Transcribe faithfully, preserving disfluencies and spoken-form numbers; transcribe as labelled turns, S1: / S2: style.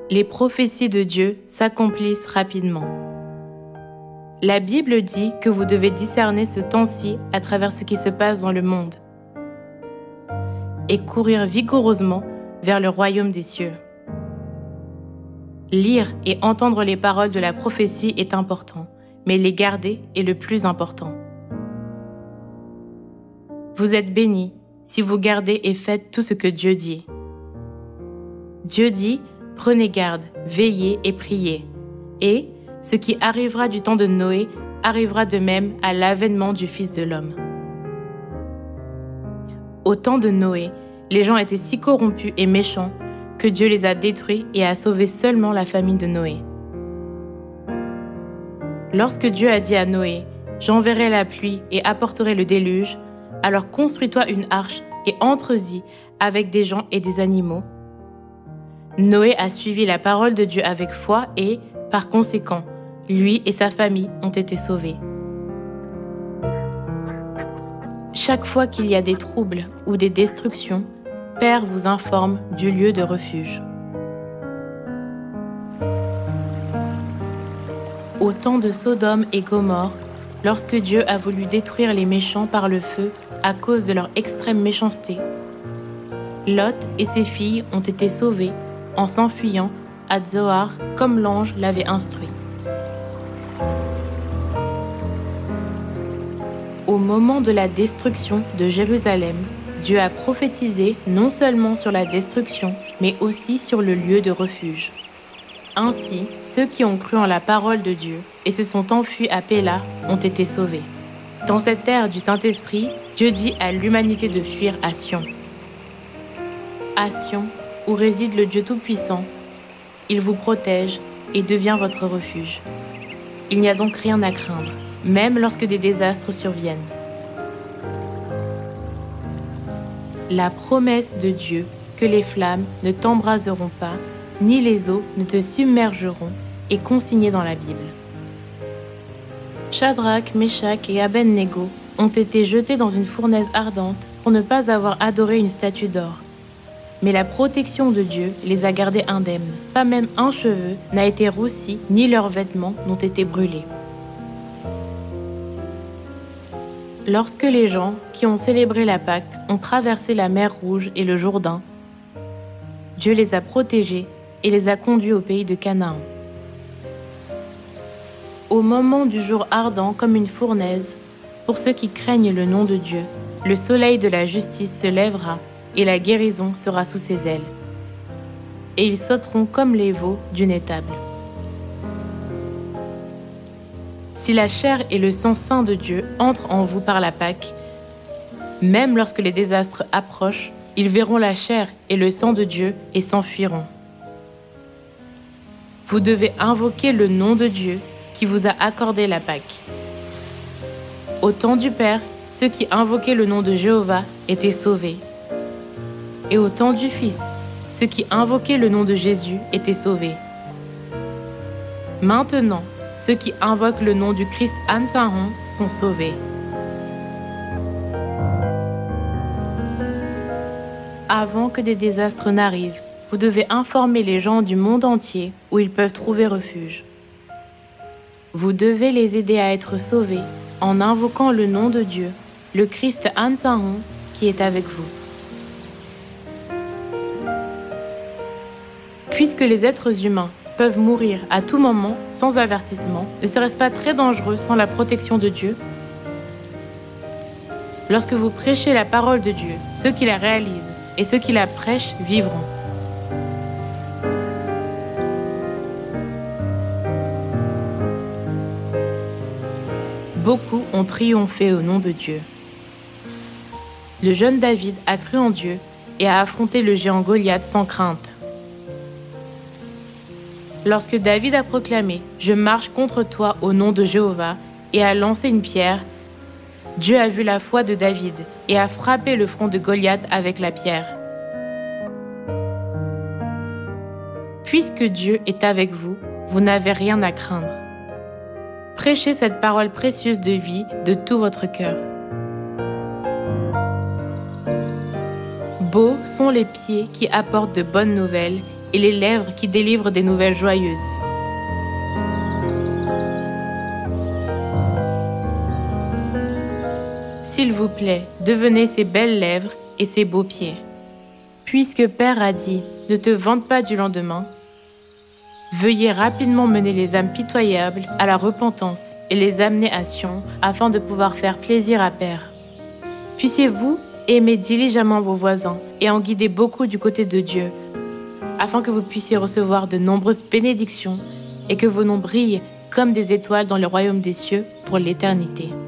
S1: Les prophéties de Dieu s'accomplissent rapidement. La Bible dit que vous devez discerner ce temps-ci à travers ce qui se passe dans le monde et courir vigoureusement vers le royaume des cieux. Lire et entendre les paroles de la prophétie est important, mais les garder est le plus important. Vous êtes bénis si vous gardez et faites tout ce que Dieu dit. Dieu dit, prenez garde, veillez et priez. Et ce qui arrivera du temps de Noé arrivera de même à l'avènement du Fils de l'homme. Au temps de Noé, les gens étaient si corrompus et méchants que Dieu les a détruits et a sauvé seulement la famille de Noé. Lorsque Dieu a dit à Noé, « J'enverrai la pluie et apporterai le déluge, alors construis-toi une arche et entre-y avec des gens et des animaux. » Noé a suivi la parole de Dieu avec foi et, par conséquent, lui et sa famille ont été sauvés. Chaque fois qu'il y a des troubles ou des destructions, Père vous informe du lieu de refuge. Au temps de Sodome et Gomorrhe, lorsque Dieu a voulu détruire les méchants par le feu à cause de leur extrême méchanceté, Lot et ses filles ont été sauvés en s'enfuyant à Zoar comme l'ange l'avait instruit. Au moment de la destruction de Jérusalem, Dieu a prophétisé non seulement sur la destruction, mais aussi sur le lieu de refuge. Ainsi, ceux qui ont cru en la parole de Dieu et se sont enfuis à Péla ont été sauvés. Dans cette ère du Saint-Esprit, Dieu dit à l'humanité de fuir à Sion. À Sion, où réside le Dieu Tout-Puissant, il vous protège et devient votre refuge. Il n'y a donc rien à craindre, même lorsque des désastres surviennent. La promesse de Dieu que les flammes ne t'embraseront pas, ni les eaux ne te submergeront, est consignée dans la Bible. Shadrach, Meshach et Abednego ont été jetés dans une fournaise ardente pour ne pas avoir adoré une statue d'or. Mais la protection de Dieu les a gardés indemnes. Pas même un cheveu n'a été roussi, ni leurs vêtements n'ont été brûlés. Lorsque les gens qui ont célébré la Pâque ont traversé la mer Rouge et le Jourdain, Dieu les a protégés et les a conduits au pays de Canaan. Au moment du jour ardent comme une fournaise, pour ceux qui craignent le nom de Dieu, le soleil de la justice se lèvera et la guérison sera sous ses ailes. Et ils sauteront comme les veaux d'une étable. Si la chair et le sang saint de Dieu entrent en vous par la Pâque, même lorsque les désastres approchent, ils verront la chair et le sang de Dieu et s'enfuiront. Vous devez invoquer le nom de Dieu qui vous a accordé la Pâque. Au temps du Père, ceux qui invoquaient le nom de Jéhovah étaient sauvés. Et au temps du Fils, ceux qui invoquaient le nom de Jésus étaient sauvés. Maintenant, ceux qui invoquent le nom du Christ An-Sahon sont sauvés. Avant que des désastres n'arrivent, vous devez informer les gens du monde entier où ils peuvent trouver refuge. Vous devez les aider à être sauvés en invoquant le nom de Dieu, le Christ An-Sahon qui est avec vous. Puisque les êtres humains peuvent mourir à tout moment sans avertissement, ne serait-ce pas très dangereux sans la protection de Dieu? Lorsque vous prêchez la parole de Dieu, ceux qui la réalisent et ceux qui la prêchent vivront. Beaucoup ont triomphé au nom de Dieu. Le jeune David a cru en Dieu et a affronté le géant Goliath sans crainte. Lorsque David a proclamé « Je marche contre toi au nom de Jéhovah » et a lancé une pierre, Dieu a vu la foi de David et a frappé le front de Goliath avec la pierre. Puisque Dieu est avec vous, vous n'avez rien à craindre. Prêchez cette parole précieuse de vie de tout votre cœur. Beaux sont les pieds qui apportent de bonnes nouvelles et les lèvres qui délivrent des nouvelles joyeuses. S'il vous plaît, devenez ces belles lèvres et ces beaux pieds. Puisque Père a dit, ne te vante pas du lendemain, veuillez rapidement mener les âmes pitoyables à la repentance et les amener à Sion afin de pouvoir faire plaisir à Père. Puissiez-vous aimer diligemment vos voisins et en guider beaucoup du côté de Dieu, afin que vous puissiez recevoir de nombreuses bénédictions et que vos noms brillent comme des étoiles dans le royaume des cieux pour l'éternité.